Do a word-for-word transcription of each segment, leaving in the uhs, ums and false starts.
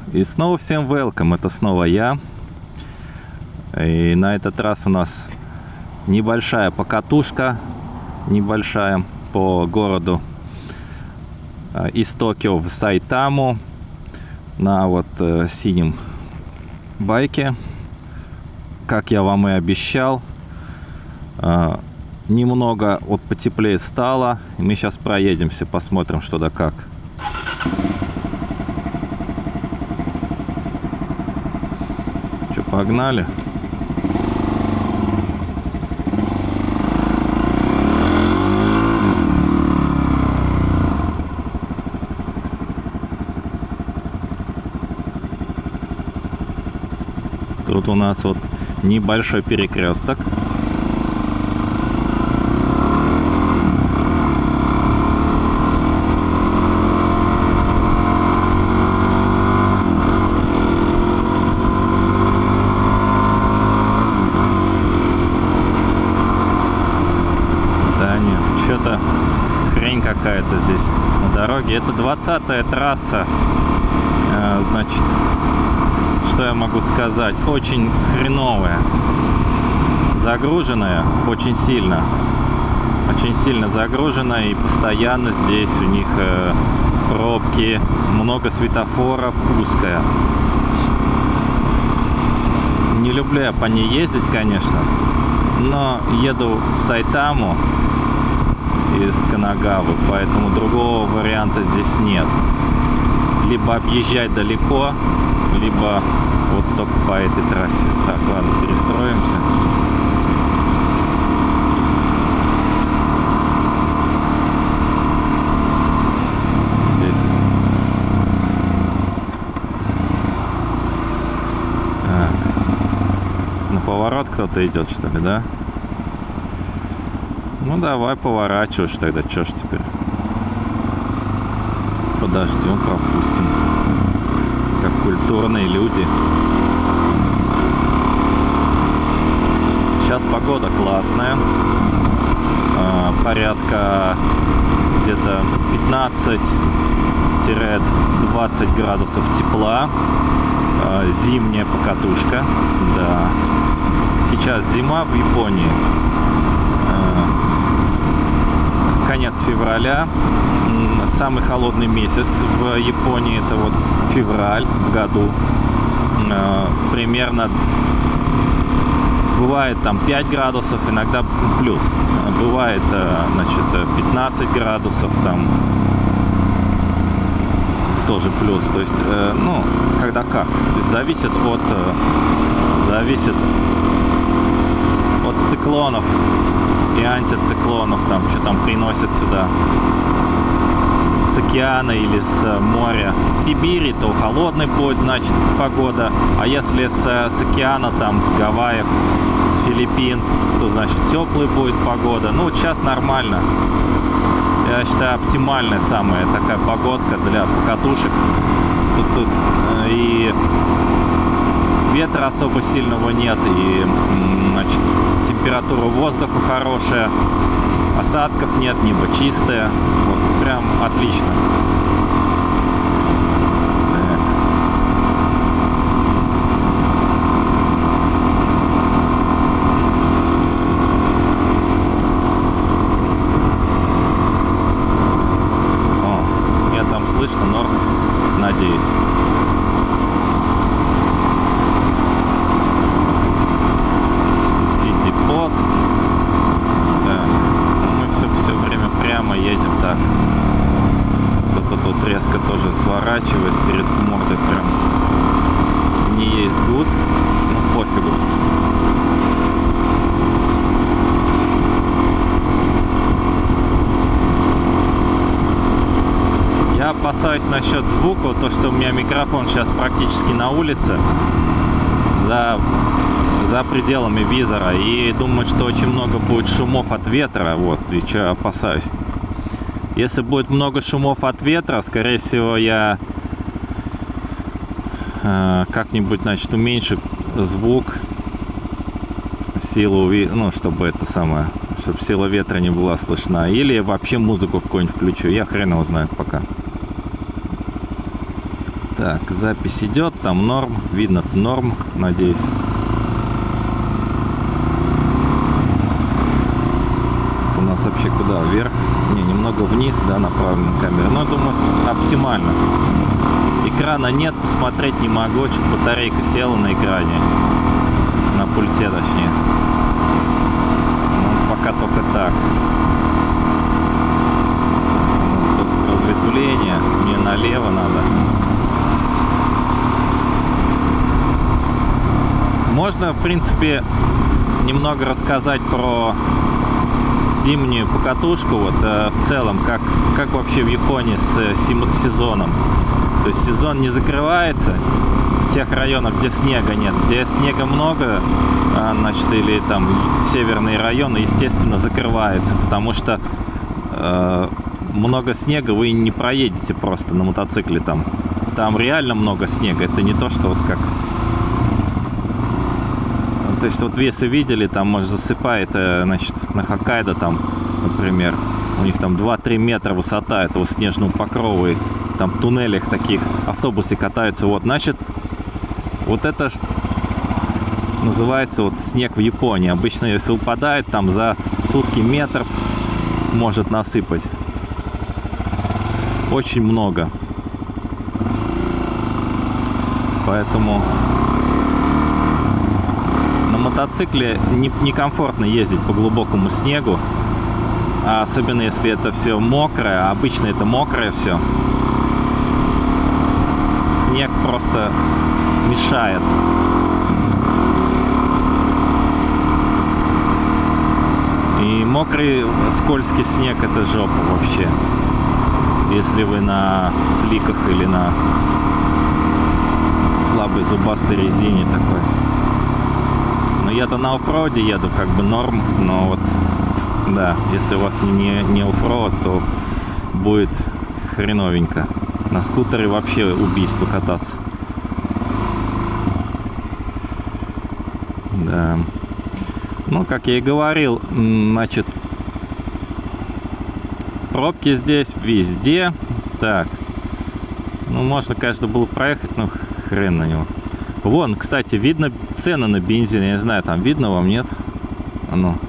И снова всем welcome, это снова я. И на этот раз у нас небольшая покатушка, небольшая по городу из Токио в Сайтаму на вот э, синем байке, как я вам и обещал. Э, немного вот потеплее стало, и мы сейчас проедемся, посмотрим, что да как. Что, погнали? Тут у нас вот небольшой перекресток. Да нет, что-то хрень какая-то здесь на дороге. Это двадцатая трасса, значит. Что я могу сказать? Очень хреновая. Загруженная очень сильно. Очень сильно загруженная. И постоянно здесь у них э, пробки. Много светофоров. Узкая. Не люблю я по ней ездить, конечно. Но еду в Сайтаму из Канагавы. Поэтому другого варианта здесь нет. Либо объезжать далеко, либо вот только по этой трассе. Так, ладно, перестроимся. десять. А, на поворот кто-то идет, что ли, да? Ну давай, поворачиваешь тогда, что ж теперь? Подождем, пропустим. Как культурные люди. Сейчас погода классная. Порядка где-то пятнадцать-двадцать градусов тепла. Зимняя покатушка. Да. Сейчас зима в Японии. Конец февраля. Самый холодный месяц в Японии это вот февраль в году. Примерно бывает там пять градусов, иногда плюс. Бывает, значит, пятнадцать градусов, там тоже плюс. То есть, ну, когда как. То есть зависит от зависит от циклонов и антициклонов, там, что там приносят сюда с океана или с моря. С Сибири, то холодный будет, значит, погода. А если с, с океана, там, с Гавайев, с Филиппин, то, значит, теплая будет погода. Ну, вот сейчас нормально. Я считаю, оптимальная самая такая погодка для покатушек. Тут, тут и ветра особо сильного нет, и, значит, температура воздуха хорошая, осадков нет, небо чистое. Вот, прям отлично. О, меня там слышно, норм, надеюсь. Сити-под. Прямо едем так. Кто-то тут резко тоже сворачивает перед мордой, прям не есть гуд. Ну пофигу. Я опасаюсь насчет звука, то что у меня микрофон сейчас практически на улице, за за пределами визора, и думаю, что очень много будет шумов от ветра, вот, и что я опасаюсь. Если будет много шумов от ветра, скорее всего, я э, как-нибудь, значит, уменьшу звук, силу, ну, чтобы это самое, чтобы сила ветра не была слышна, или вообще музыку какую-нибудь включу, я хрен его знает пока. Так, запись идет, там норм, видно норм, надеюсь. Тут у нас вообще куда? Вверх? Не, немного вниз, да, направлена камера. Но я думаю, оптимально. Экрана нет, посмотреть не могу, что-то батарейка села на экране. На пульте, точнее. Ну, пока только так. У нас тут разветвление, мне налево надо. Можно, в принципе, немного рассказать про зимнюю покатушку, вот э, в целом, как, как вообще в Японии с э, сезоном. То есть сезон не закрывается в тех районах, где снега нет. Где снега много, э, значит, или там северные районы, естественно, закрываются, потому что э, много снега вы не проедете просто на мотоцикле там. Там реально много снега, это не то, что вот как... То есть вот если видели, там, может, засыпает, значит, на Хоккайдо, там, например, у них там два-три метра высота этого снежного покрова, и там в туннелях таких автобусы катаются, вот, значит, вот это называется вот снег в Японии. Обычно, если упадает, там за сутки метр может насыпать. Очень много. Поэтому... На мотоцикле некомфортно не ездить по глубокому снегу, а особенно если это все мокрое, а обычно это мокрое все. Снег просто мешает. И мокрый скользкий снег — это жопа вообще. Если вы на сликах или на слабой зубастой резине такой. Но я-то на оффроуде еду, как бы норм, но вот, да, если у вас не, не оффроуд, то будет хреновенько. На скутере вообще убийство кататься. Да. Ну, как я и говорил, значит, пробки здесь везде. Так, ну, можно, конечно, было проехать, но хрен на него. Вон, кстати, видно цены на бензин. Я не знаю, там видно вам, нет? А ну.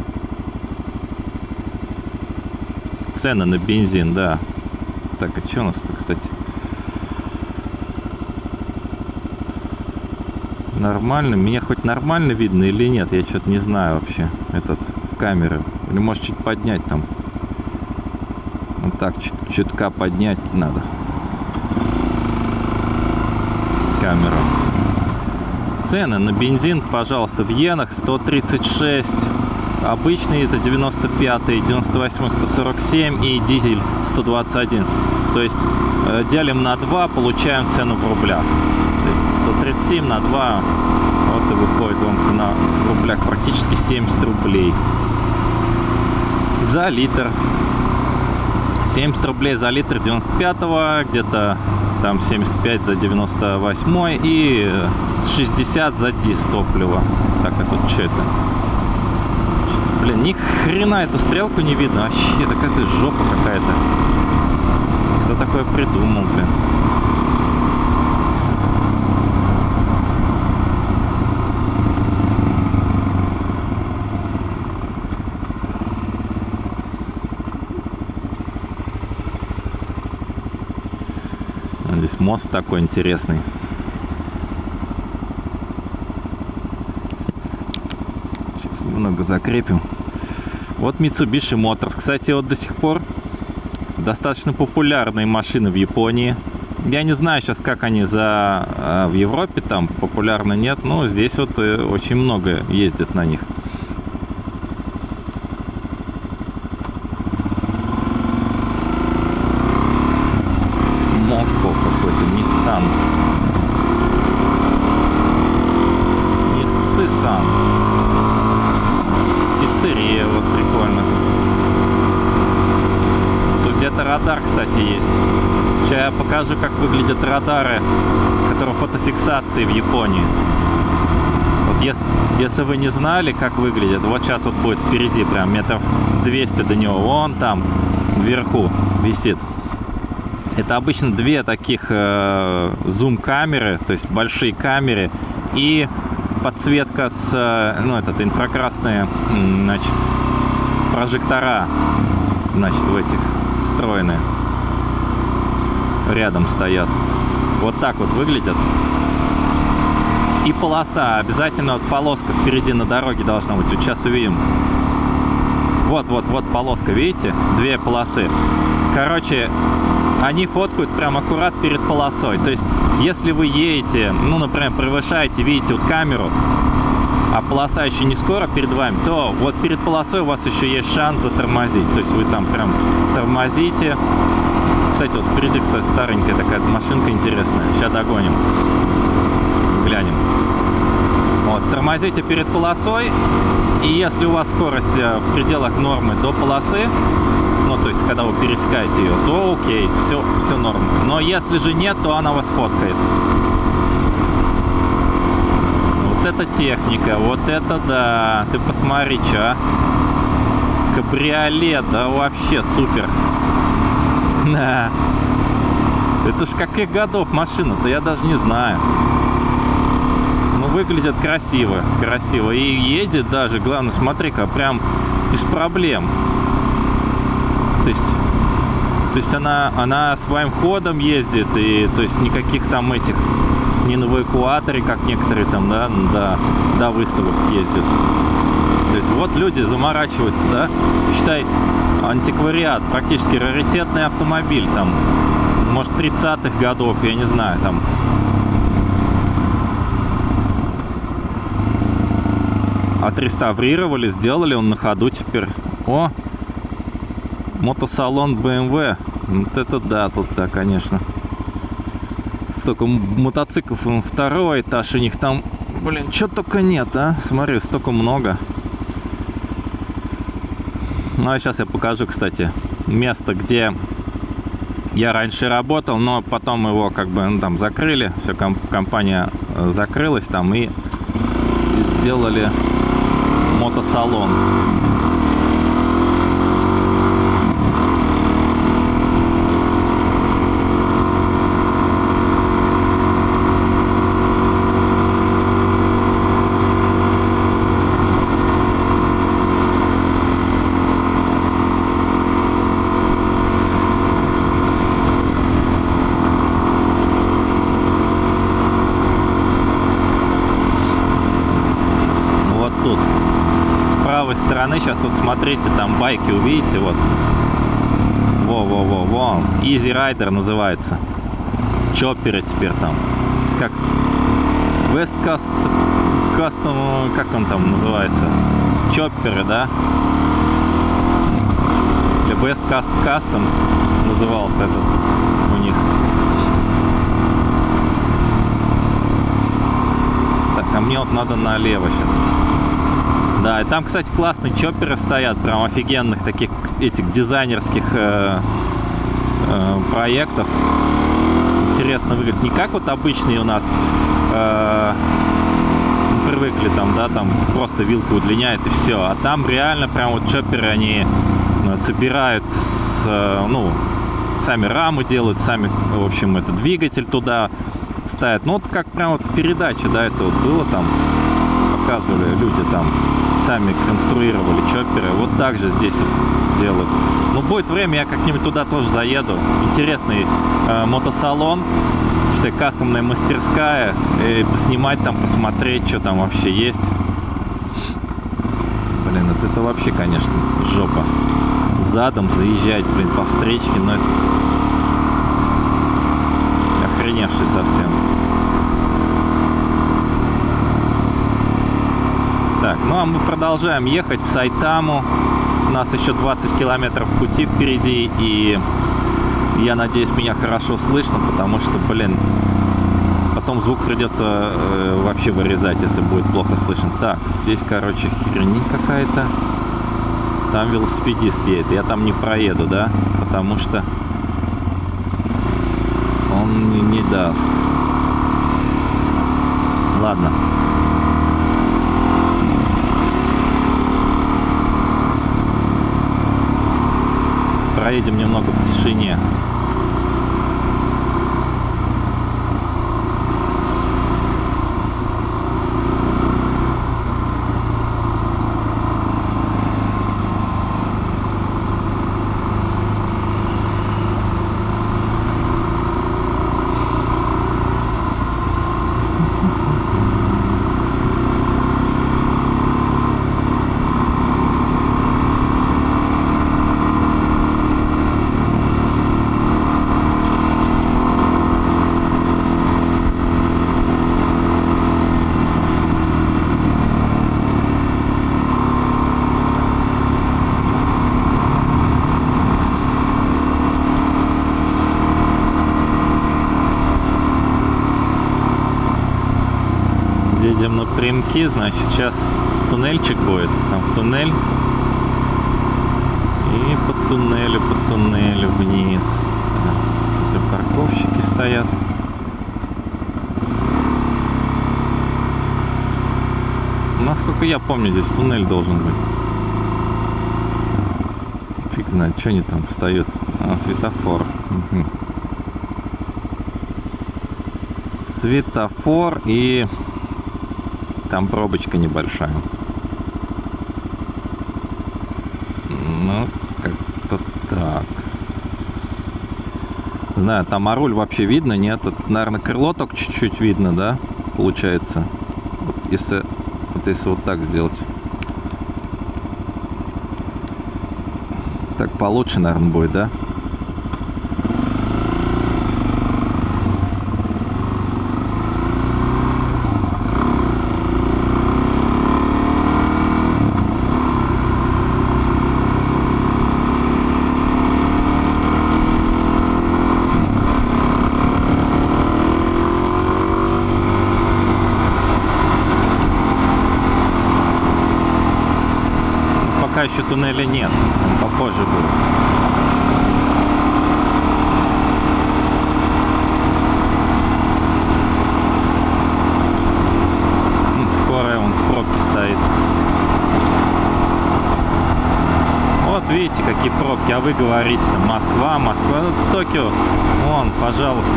Цены на бензин, да. Так, а что у нас-то, кстати? Нормально? Меня хоть нормально видно или нет? Я что-то не знаю вообще. Этот, в камеру. Или может чуть поднять там? Вот так, чуть, чутка поднять надо. Камеру. Цены на бензин, пожалуйста, в иенах сто тридцать шесть, обычный это девяносто пять, девяносто восемь, сто сорок семь и дизель сто двадцать один. То есть э, делим на два, получаем цену в рублях. То есть сто тридцать семь на два, вот и выходит вам цена в рублях практически семьдесят рублей за литр. семьдесят рублей за литр девяносто пятого, где-то там семьдесят пять за девяносто восемь и шестьдесят за дизель топлива. Так, а тут что это? Блин, ни хрена эту стрелку не видно. Вообще, это какая-то жопа какая-то. Кто такое придумал, блин? Здесь мост такой интересный. Сейчас немного закрепим. Вот Mitsubishi Motors. Кстати, вот до сих пор достаточно популярные машины в Японии. Я не знаю сейчас, как они за в Европе там популярны, нет, но здесь вот очень много ездят на них. Какой-то Nissan. Nissan. Пиццерия, вот прикольно. Тут где-то радар, кстати, есть. Сейчас я покажу, как выглядят радары, которые фотофиксации в Японии. Вот если, если вы не знали, как выглядят, вот сейчас вот будет впереди, прям метров двести до него, вон там, вверху висит. Это обычно две таких э, зум-камеры, то есть большие камеры, и подсветка с, ну, этот, инфракрасные, значит, прожектора, значит, в этих встроенные. Рядом стоят. Вот так вот выглядят. И полоса. Обязательно вот полоска впереди на дороге должна быть. Вот сейчас увидим. Вот-вот-вот полоска, видите? Две полосы. Короче, они фоткают прям аккурат перед полосой. То есть, если вы едете, ну, например, превышаете, видите вот камеру, а полоса еще не скоро перед вами, то вот перед полосой у вас еще есть шанс затормозить. То есть вы там прям тормозите. Кстати, вот впереди, кстати, старенькая такая машинка интересная. Сейчас догоним. Глянем. Вот, тормозите перед полосой. И если у вас скорость в пределах нормы до полосы, ну, то есть, когда вы пересекаете ее, то окей, все, все норм. Но если же нет, то она вас фоткает. Вот это техника, вот это да. Ты посмотри, что. Кабриолет, да, вообще супер. Да. Это ж каких годов машина-то, я даже не знаю. Ну, выглядит красиво, красиво. И едет даже, главное, смотри-ка, прям без проблем. То есть, то есть она, она своим ходом ездит, и то есть никаких там этих, не на эвакуаторе, как некоторые там, да, до, до выставок ездят. То есть вот люди заморачиваются, да, считай, антиквариат, практически раритетный автомобиль, там, может, тридцатых годов, я не знаю, там. Отреставрировали, сделали, он на ходу теперь. О, мотосалон бэ эм вэ. Вот это да, тут да, конечно. Столько мотоциклов, второй этаж у них там, блин, что только нет, а? Смотри, столько много. Ну, а сейчас я покажу, кстати, место, где я раньше работал, но потом его как бы, ну, там закрыли, все, компания закрылась там, и сделали мотосалон. Стороны сейчас вот смотрите, там байки увидите, вот во-во-во-во, Easy Rider называется, чопперы теперь там, как West Coast Custom, как он там называется, чопперы, да, или West Coast Customs назывался этот у них. Так, а мне вот надо налево сейчас. Да, и там, кстати, классные чопперы стоят, прям офигенных таких этих дизайнерских э, э, проектов. Интересно выглядит. Не как вот обычные у нас э, привыкли там, да, там просто вилку удлиняет и все. А там реально прям вот чопперы, они собирают, с, э, ну, сами рамы делают, сами, в общем, это двигатель туда ставят. Ну, вот как прям вот в передаче, да, это вот было там, показывали люди там. Сами конструировали чопперы. Вот так же здесь вот делают. Ну, будет время, я как-нибудь туда тоже заеду. Интересный э, мотосалон, что кастомная мастерская. И поснимать там, посмотреть, что там вообще есть. Блин, вот это вообще, конечно, жопа. Задом заезжать, блин, по встречке, но это охреневший совсем. Так, ну а мы продолжаем ехать в Сайтаму. У нас еще двадцать километров пути впереди, и я надеюсь, меня хорошо слышно, потому что, блин, потом звук придется э, вообще вырезать, если будет плохо слышно. Так, здесь, короче, херня какая-то. Там велосипедист едет, я там не проеду, да, потому что он не, не даст. Ладно. Проедем немного в тишине. едем напрямки, значит, сейчас туннельчик будет. Там в туннель. И по туннелю, по туннелю вниз. Это парковщики стоят. Насколько я помню, здесь туннель должен быть. Фиг знает, что они там встают. А, светофор. Угу. Светофор и там пробочка небольшая. Ну, как-то так. Не знаю, там а руль вообще видно, нет? Это, наверное, крыло только чуть-чуть видно, да? Получается. Вот если, вот если вот так сделать. Так получше, наверное, будет, да? Пока еще туннеля нет, он попозже будет. Скорая он в пробке стоит. Вот видите, какие пробки, а вы говорите, там Москва, Москва, ну, в Токио, вон, пожалуйста.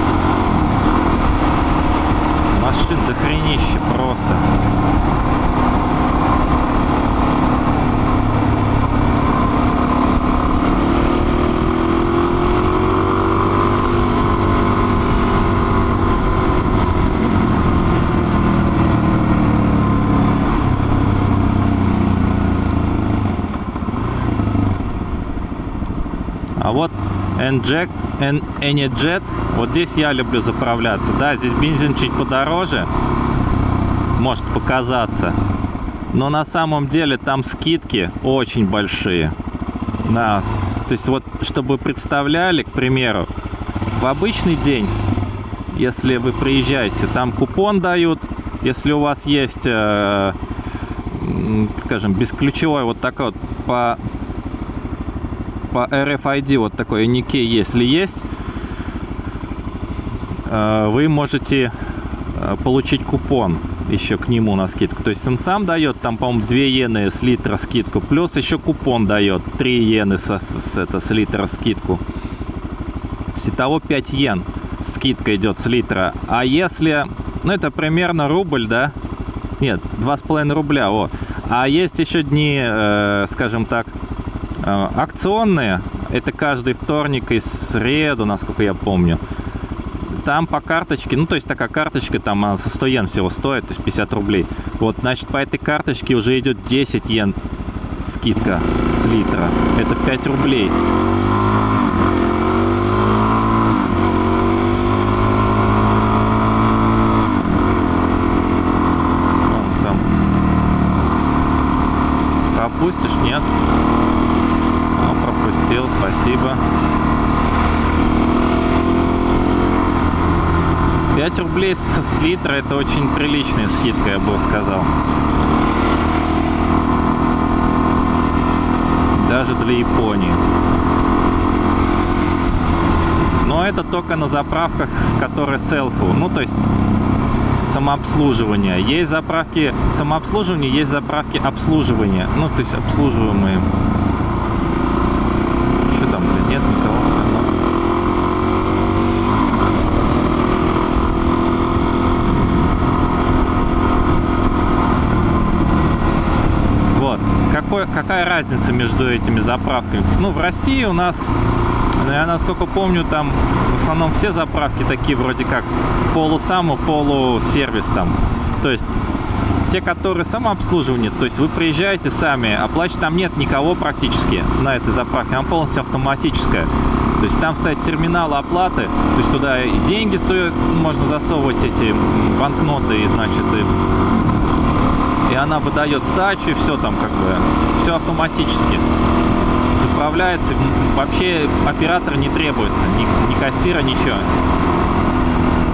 Машин дохренище просто. А вот Anyjet, вот здесь я люблю заправляться. Да, здесь бензин чуть подороже, может показаться, но на самом деле там скидки очень большие. Да, то есть вот, чтобы вы представляли, к примеру, в обычный день, если вы приезжаете, там купон дают, если у вас есть, э, скажем, бесключевой вот такой вот по... по эр эф ай ди вот такой Никей, если есть, вы можете получить купон еще к нему на скидку. То есть он сам дает, там, по-моему, две иены с литра скидку, плюс еще купон дает три иены с, с, это, с литра скидку. Итого пять иен скидка идет с литра. А если, ну это примерно рубль, да? Нет, два с половиной рубля. О. А есть еще дни, э, скажем так, акционные, это каждый вторник и среду, насколько я помню. Там по карточке, ну то есть такая карточка, там она со сто иен всего стоит, то есть пятьдесят рублей. Вот, значит, по этой карточке уже идет десять иен скидка с литра. Это пять рублей. Вон там. Пропустишь? Нет. Пропустил, спасибо. пять рублей с, с литра, это очень приличная скидка, я бы сказал. Даже для Японии. Но это только на заправках, с которой селфу. Ну, то есть самообслуживание. Есть заправки самообслуживания, есть заправки обслуживания. Ну, то есть обслуживаемые. Нет никого, все равно. Вот. Какой, какая разница между этими заправками? Ну, в России у нас, я насколько помню, там в основном все заправки такие вроде как полусаму, полусервис там. То есть те, которые самообслуживание, то есть вы приезжаете сами, оплачивать там нет никого практически на этой заправке, она полностью автоматическая. То есть там стоят терминалы оплаты, то есть туда и деньги суют, можно засовывать эти банкноты, и значит, и, и она выдает сдачу, и все там как бы, все автоматически заправляется, вообще оператор не требуется, ни, ни кассира, ничего.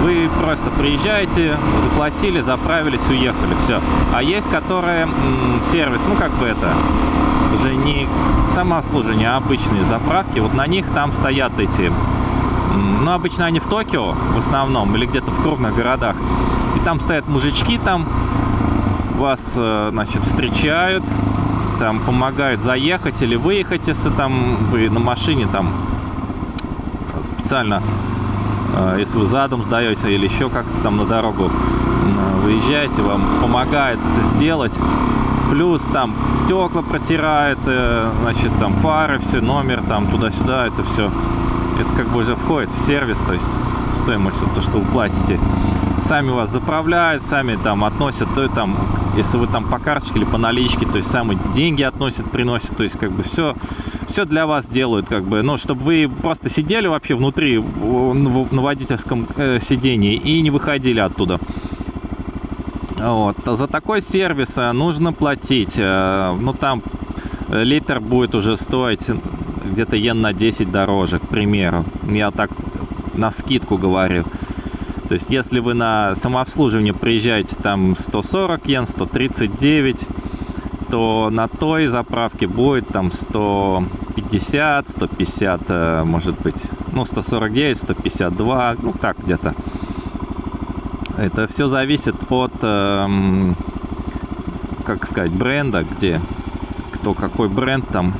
Вы просто приезжаете, заплатили, заправились, уехали, все. А есть, которые м, сервис, ну как бы это, уже не самообслуживание, а обычные заправки. Вот на них там стоят эти, м, ну обычно они в Токио в основном, или где-то в крупных городах. И там стоят мужички, там вас, значит, встречают, там помогают заехать или выехать, если там вы на машине, там специально, если вы задом сдаете или еще как-то там на дорогу выезжаете, вам помогают это сделать. Плюс там стекла протирают, значит, там фары, все, номер, там туда-сюда, это все. Это как бы уже входит в сервис, то есть стоимость, вот то, что вы платите. Сами вас заправляют, сами там относят, то там, если вы там по карточке или по наличке, то есть сами деньги относят, приносят, то есть как бы все, все для вас делают, как бы, ну, чтобы вы просто сидели вообще внутри на водительском э, сидении и не выходили оттуда. Вот. За такой сервис нужно платить, э, ну, там литр будет уже стоить где-то йен на десять дороже, к примеру, я так навскидку говорю. То есть, если вы на самообслуживание приезжаете, там сто сорок йен, сто тридцать девять, то на той заправке будет там сто пятьдесят, сто пятьдесят, может быть, ну, сто сорок девять, сто пятьдесят два, ну, так где-то. Это все зависит от, э, как сказать, бренда, где, кто какой бренд там.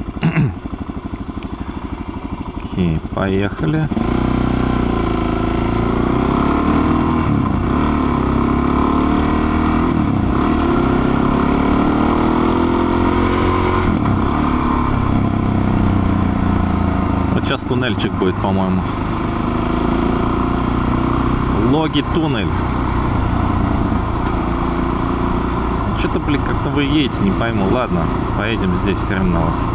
Окей, поехали. Сейчас туннельчик будет, по-моему. Логи туннель. Что-то, блин, как-то вы едете, не пойму. Ладно, поедем здесь, хрен на вас.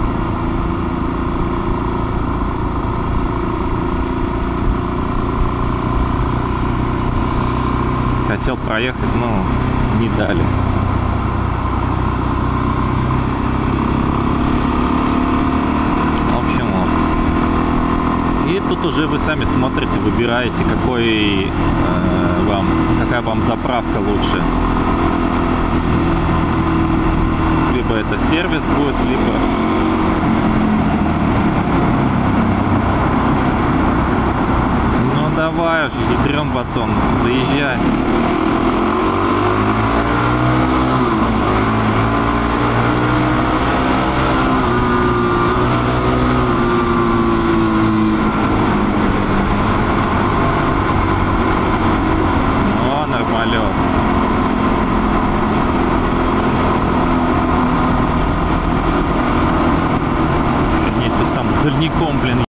Хотел проехать, но не дали. И тут уже вы сами смотрите, выбираете, какой э, вам, какая вам заправка лучше. Либо это сервис будет, либо... Ну давай уж, ядрен батон, заезжай. Охренеть, тут там с дальником, блин.